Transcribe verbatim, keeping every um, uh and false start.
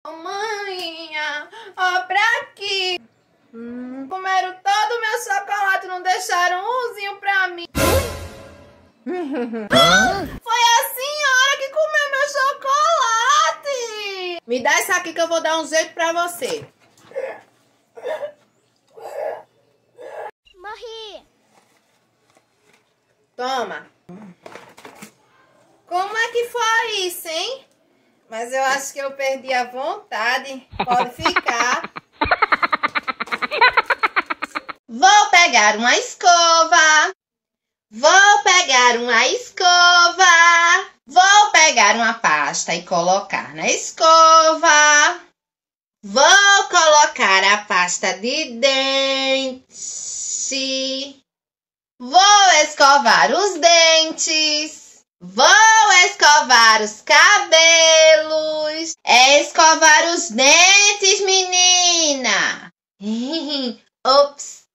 Maninha, ó pra aqui. Hum. Comeram todo o meu chocolate, não deixaram umzinho pra mim. Foi a senhora que comeu meu chocolate. Me dá isso aqui que eu vou dar um jeito pra você. Morri. Toma. Como é que foi isso, hein? Mas eu acho que eu perdi a vontade. Pode ficar. Vou pegar uma escova. Vou pegar uma escova. Vou pegar uma pasta e colocar na escova. Vou colocar a pasta de dente. Vou escovar os dentes. Vou escovar os cabelos. É escovar os dentes, menina. Ops.